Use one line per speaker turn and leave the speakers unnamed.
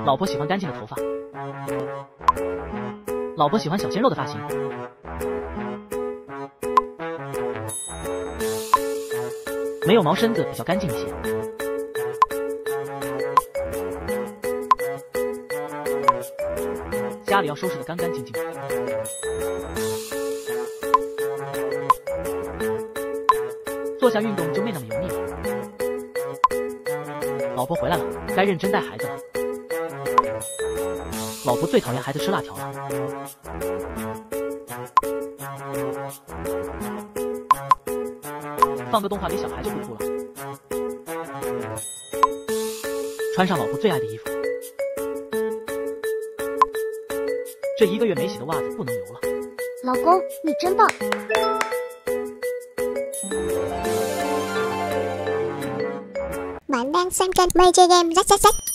老婆喜欢干净的头发，老婆喜欢小鲜肉的发型。没有毛身子比较干净一些。家里要收拾得干干净净的。做下运动就没那么油腻了。老婆回来了，该认真带孩子了。老婆最讨厌孩子吃辣条了。放个动画给小孩就不哭了。穿上老婆最爱的衣服。这1个月没洗的袜子不能流了。
老公，你真棒！
Bạn đang xem kênh Mây Chơi Game Rách.